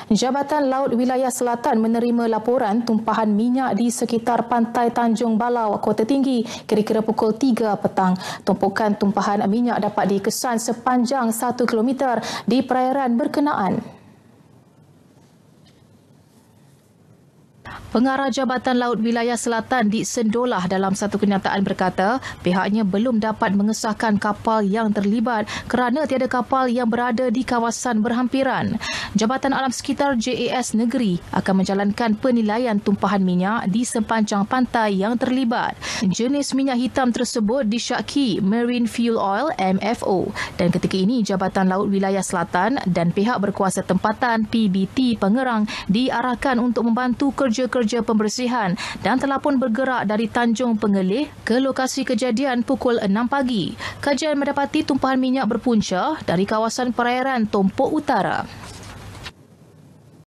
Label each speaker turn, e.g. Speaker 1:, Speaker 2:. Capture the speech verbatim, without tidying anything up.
Speaker 1: Jabatan Laut Wilayah Selatan menerima laporan tumpahan minyak di sekitar pantai Tanjung Balau, Kota Tinggi kira-kira pukul tiga petang. Tumpukan tumpahan minyak dapat dikesan sepanjang satu kilometer di perairan berkenaan. Pengarah Jabatan Laut Wilayah Selatan Dik Sendolah dalam satu kenyataan berkata pihaknya belum dapat mengesahkan kapal yang terlibat kerana tiada kapal yang berada di kawasan berhampiran. Jabatan Alam Sekitar J A S Negeri akan menjalankan penilaian tumpahan minyak di sepanjang pantai yang terlibat. Jenis minyak hitam tersebut disyaki Marine Fuel Oil M F O dan ketika ini Jabatan Laut Wilayah Selatan dan pihak berkuasa tempatan P B T Pengerang diarahkan untuk membantu kerja-kerja pembersihan dan telah pun bergerak dari Tanjung Pengelih ke lokasi kejadian pukul enam pagi. Kajian mendapati tumpahan minyak berpunca dari kawasan perairan Tompok Utara.